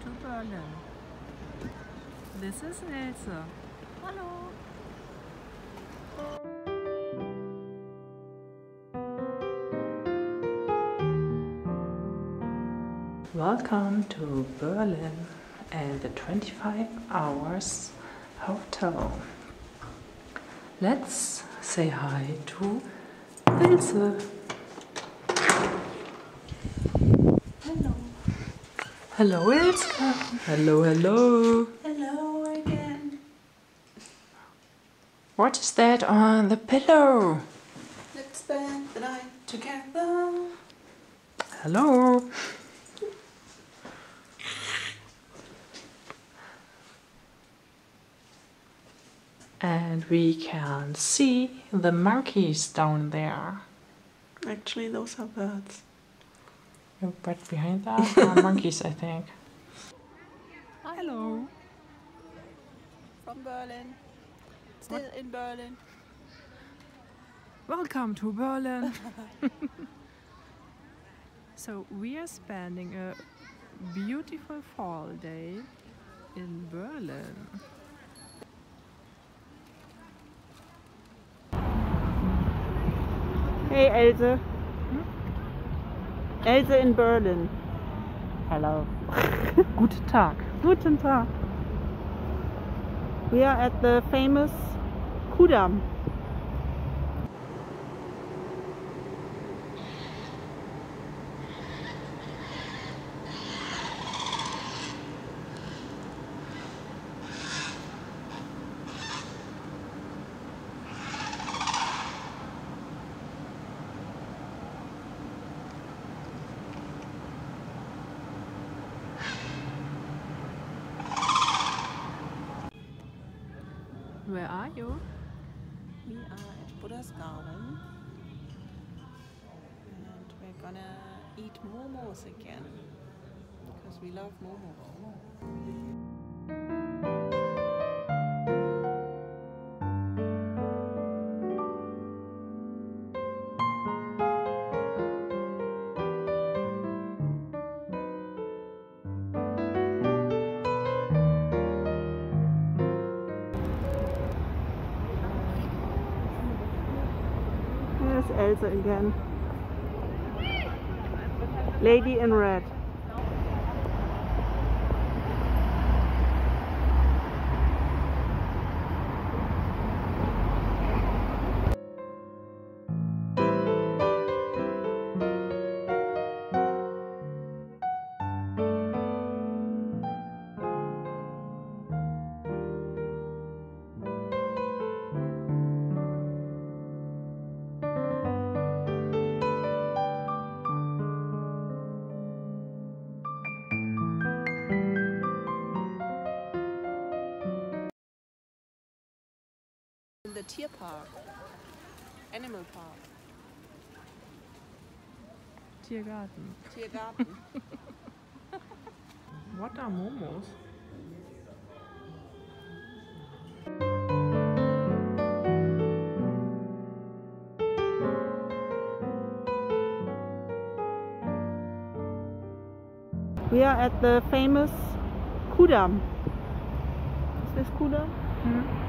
to Berlin. This is Ilse. Hello. Welcome to Berlin and the 25 hours hotel. Let's say hi to Ilse. Hello. Hello, Ilse. Hello, hello. Hello again. What is that on the pillow? Let's spend the night together. Hello. And we can see the monkeys down there. Actually, those are birds. But behind that are monkeys, I think. Hello. From Berlin. Still in Berlin. Welcome to Berlin. So we are spending a beautiful fall day in Berlin. Hey Ilse. Ilse in Berlin. Hello. Guten Tag. Guten Tag. We are at the famous Kudamm. Where are you? We are at Buddha's garden and we're gonna eat momos again because we love momos. There's Elsa again. Lady in red. In the Tier Park. Animal Park. Tiergarten. Tiergarten. What are momos? We are at the famous Kudamm. Is this Kudamm? Hmm?